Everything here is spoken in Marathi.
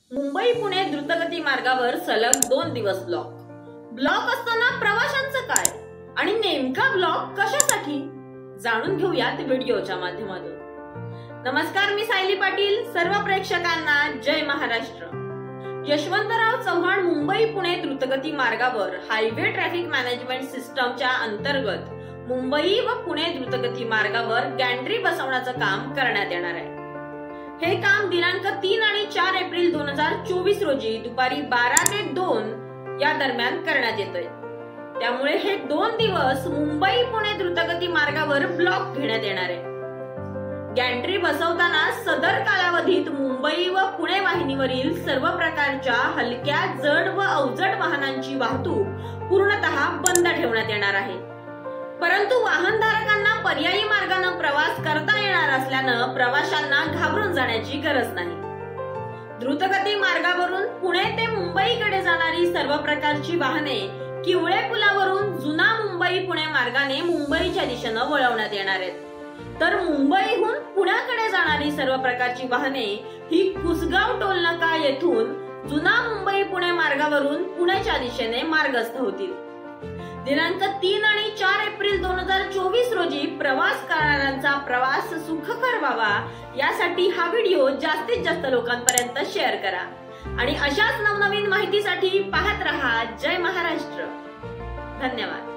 मुंबई पुणे द्रुतगती मार्गावर सलग 2 दिवस ब्लॉक असताना प्रवाशांचं काय आणि नेमका ब्लॉक कशासाठी जाणून घेऊयात व्हिडिओच्या माध्यमातून। नमस्कार, मी सायली पाटील। सर्व प्रेक्षकांना जय महाराष्ट्र। यशवंतराव चव्हाण मुंबई पुणे द्रुतगती मार्गावर हायवे ट्रॅफिक मॅनेजमेंट सिस्टमच्या अंतर्गत मुंबई व पुणे द्रुतगती मार्गावर गॅन्ट्री बसवण्याचं काम करण्यात येणार आहे। हे काम दिनांक 3 आणि 4 एप्रिल 2024 रोजी दुपारी 12 ते 2 या दरम्यान करण्यात येतोय। त्यामुळे हे 2 दिवस मुंबई पुणे द्रुतगती मार्गावर ब्लॉक घेण्यात येणार आहे। गॅन्ट्री बसवताना सदर कालावधीत मुंबई व पुणे वाहिनीवरील सर्व प्रकारच्या हलक्या, जड व अवजड वाहनांची वाहतूक पूर्णतः बंद ठेवण्यात येणार आहे। परंतु वाहनधारकांना पर्यायी मार्गाने प्रवास करता येणार असल्यानं प्रवाशांना घाबरून जाण्याची गरज नाही। द्रुतगती मार्गावरून पुणे ते मुंबईकडे जाणारी सर्व प्रकारची वाहने किवळे पुलावरून जुना मुंबई पुणे मार्गाने मुंबईच्या दिशेने वळवण्यात येणार आहेत। तर मुंबईहून पुण्याकडे जाणारी सर्व प्रकारची वाहने ही कुसगाव टोलनाका येथून जुना मुंबई पुणे मार्गावरून पुण्याच्या दिशेने मार्गस्थ होतील। दिनांक 3 आणि 4 एप्रिल 2024 रोजी प्रवास करणाऱ्यांचा प्रवास सुखकर व्हावा यासाठी हा व्हिडिओ जास्तीत जास्त लोकांपर्यंत शेअर करा आणि अशाच नवनवीन माहितीसाठी पाहत रहा जय महाराष्ट्र। धन्यवाद।